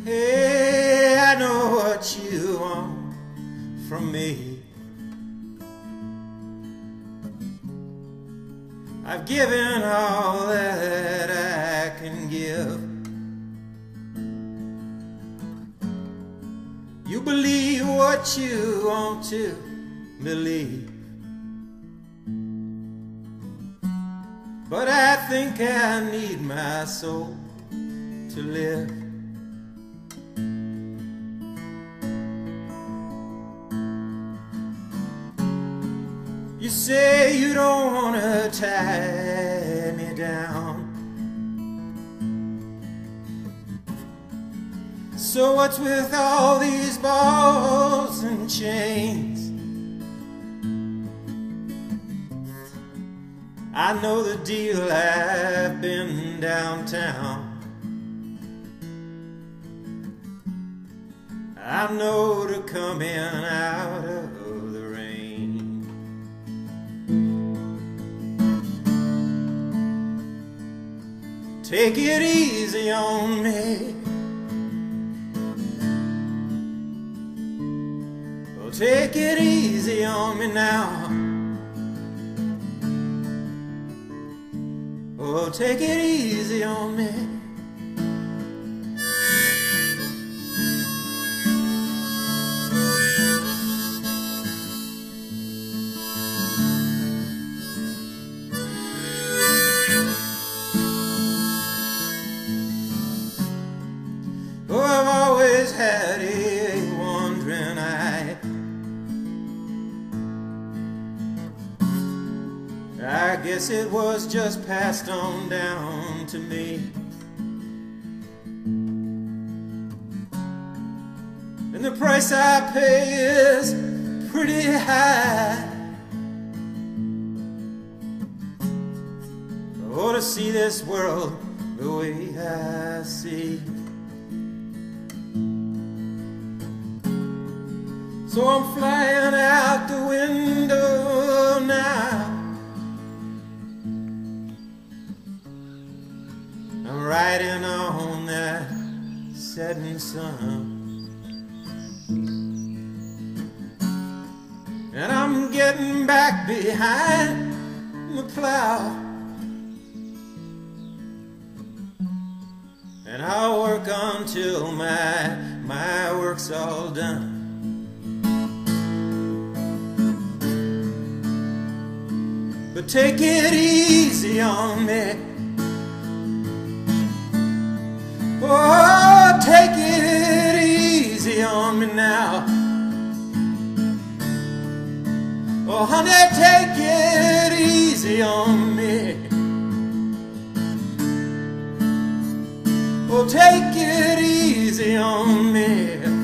Hey, I know what you want from me. I've given all that I can give. You believe what you want to believe, but I think I need my soul to live. You say you don't want to tie me down, so what's with all these balls and chains? I know the deal, I've been downtown. I know to come in out of the rain. Take it easy on me. Oh, take it easy on me now. Oh, take it easy on me. Oh, I've always had a wandering eye. I guess it was just passed on down to me. And the price I pay is pretty high. Oh, to see this world the way I see. So I'm flying out the window now. I'm riding on that setting sun, and I'm getting back behind the plow, and I'll work until my work's all done. But take it easy on me. Oh, take it easy on me now. Oh, honey, take it easy on me. Oh, take it easy on me.